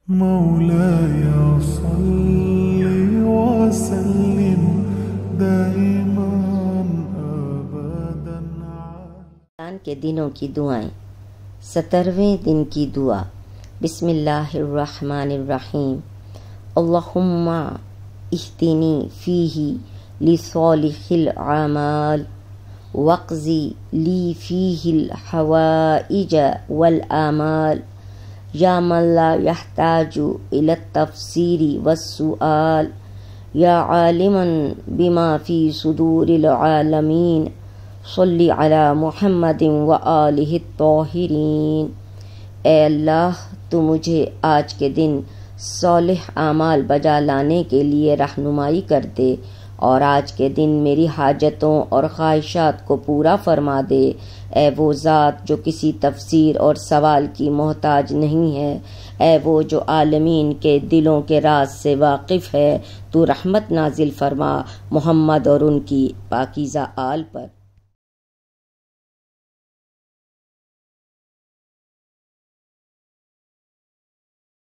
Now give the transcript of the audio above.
مولاي صل وسلم دائما ابدا رمضان کے دنوں کی دعائیں۔ 17ویں دن کی دعا۔ بسم اللہ الرحمن الرحیم۔ اللہم اہدنی فیہ لصالح الاعمال واقضی لی فیہ الحوائج والآمال یا من لا یحتاج الی التفسیر والسؤال یا عالما بما فی صدور العالمین صلی علی محمد وآلہ الطاہرین۔ اے اللہ، تو مجھے آج کے دن صالح اعمال بجا لانے کے لیے رہنمائی کر دے اور آج کے دن میری حاجتوں اور خواہشات کو پورا فرما دے۔ اے وہ ذات جو کسی تفسیر اور سوال کی محتاج نہیں ہے، اے وہ جو عالمین کے دلوں کے راز سے واقف ہے، تو رحمت نازل فرما محمد اور ان کی پاکیزہ آل پر۔